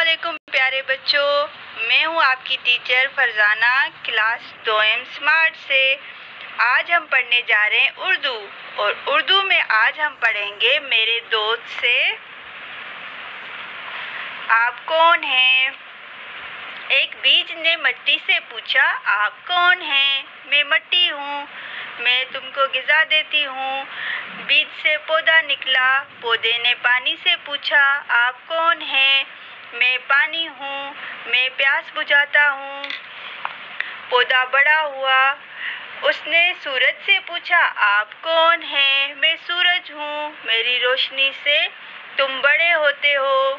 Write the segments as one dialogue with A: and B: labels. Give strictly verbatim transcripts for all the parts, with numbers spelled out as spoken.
A: अस्सलामुअलैकुम प्यारे बच्चों, मैं हूँ आपकी टीचर फरजाना, क्लास दो एम स्मार्ट से। आज हम पढ़ने जा रहे हैं उर्दू, और उर्दू में आज हम पढ़ेंगे मेरे दोस्त से। आप कौन हैं? एक बीज ने मिट्टी से पूछा, आप कौन हैं? मैं मिट्टी हूँ, मैं तुमको ग़िज़ा देती हूँ। बीज से पौधा निकला, पौधे ने पानी से पूछा, आप कौन हैं? मैं पानी हूँ, मैं प्यास बुझाता हूँ। पौधा बड़ा हुआ, उसने सूरज से पूछा, आप कौन हैं? मैं सूरज हूँ, मेरी रोशनी से तुम बड़े होते हो।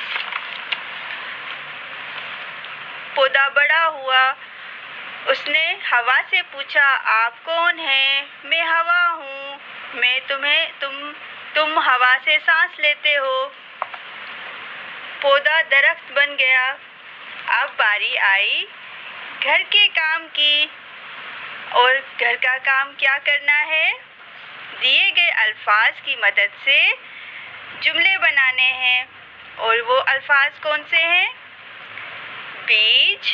A: पौधा बड़ा हुआ, उसने हवा से पूछा, आप कौन हैं? मैं हवा हूँ, मैं तुम्हें तुम तुम हवा से सांस लेते हो। पौधा दरख्त बन गया। अब बारी आई घर के काम की, और घर का काम क्या करना है? दिए गए अल्फाज की मदद से जुमले बनाने हैं। और वो अल्फाज कौन से हैं? बीज,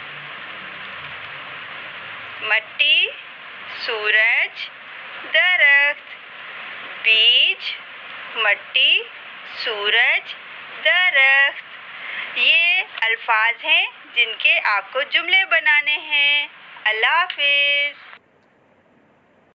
A: मिट्टी, सूरज, दरख्त। बीज, मिट्टी, सूरज, दरख्त। ये अल्फाज हैं जिनके आपको जुमले बनाने हैं। अल्लाह हाफिज़।